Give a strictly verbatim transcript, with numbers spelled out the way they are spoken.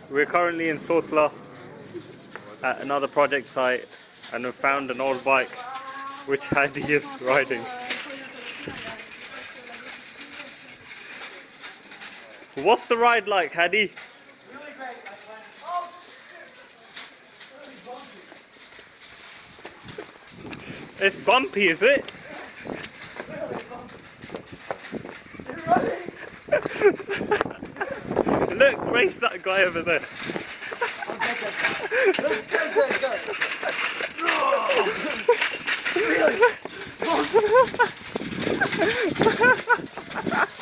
We're currently in Sotla at another project site and we've found an old bike which Hadi is riding. What's the ride like, Hadi? Really great, my friend. Oh, really bumpy. It's bumpy, is it? Really bumpy. You're running. Look, race that guy over there. I'll get that guy. Let's get that guy. Really bumpy.